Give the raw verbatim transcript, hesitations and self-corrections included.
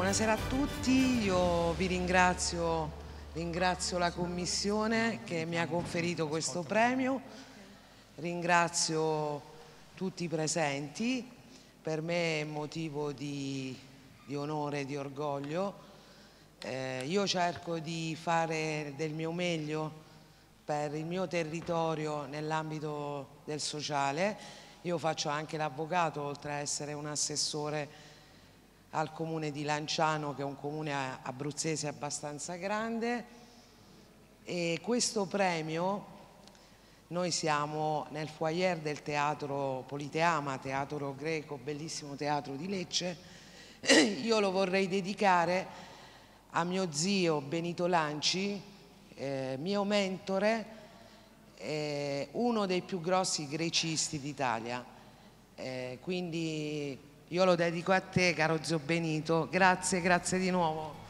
Buonasera a tutti, io vi ringrazio, ringrazio la Commissione che mi ha conferito questo premio, ringrazio tutti i presenti, per me è motivo di, di onore e di orgoglio. Eh, io cerco di fare del mio meglio per il mio territorio nell'ambito del sociale. Io faccio anche l'avvocato, oltre a essere un assessore al comune di Lanciano, che è un comune abruzzese abbastanza grande, e questo premio, noi siamo nel foyer del Teatro Politeama, teatro greco, bellissimo teatro di Lecce. Io lo vorrei dedicare a mio zio Benito Lanci, eh, mio mentore, eh, uno dei più grossi grecisti d'Italia, eh, quindi io lo dedico a te, caro zio Benito. Grazie, grazie di nuovo.